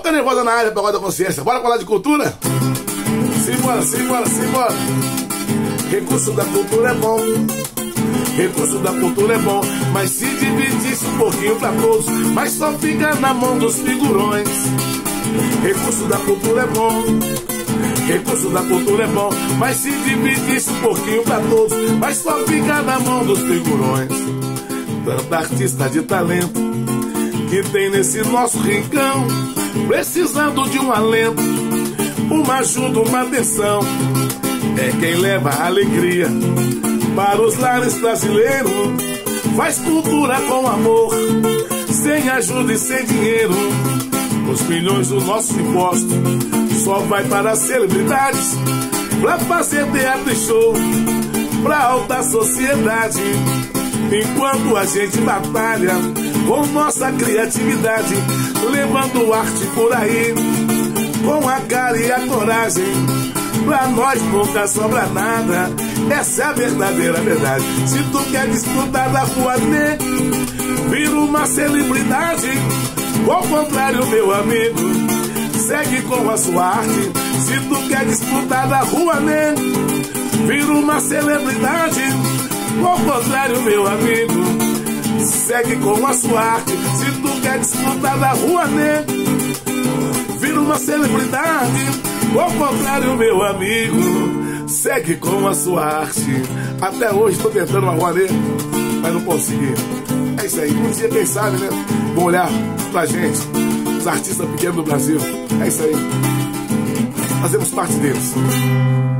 Boca Nervosa na área, Pagode da Consciência. Bora falar de cultura? Simbora, simbora, simbora. Recurso da cultura é bom. Recurso da cultura é bom, mas se dividisse um pouquinho pra todos, mas só fica na mão dos figurões. Recurso da cultura é bom. Recurso da cultura é bom, mas se dividisse um pouquinho pra todos, mas só fica na mão dos figurões. Tanta artista de talento que tem nesse nosso rincão, precisando de um alento, uma ajuda, uma atenção. É quem leva a alegria para os lares brasileiros, faz cultura com amor, sem ajuda e sem dinheiro. Os milhões do nosso imposto só vai para as celebridades, pra fazer teatro e show pra alta sociedade, enquanto a gente batalha com nossa criatividade, levando arte por aí com a cara e a coragem. Pra nós nunca sobra nada, essa é a verdadeira verdade. Se tu quer disputar da rua né, vira uma celebridade. Ao contrário, meu amigo, segue com a sua arte. Se tu quer disputar da rua né, vira uma celebridade. Ao contrário, meu amigo, segue com a sua arte. Se tu quer disputar da rua né, vira uma celebridade. Ao contrário, meu amigo, segue com a sua arte. Até hoje estou tentando uma rua né, mas não consegui. É isso aí, um dia quem sabe, né? Vão olhar pra gente, os artistas pequenos do Brasil. É isso aí, fazemos parte deles.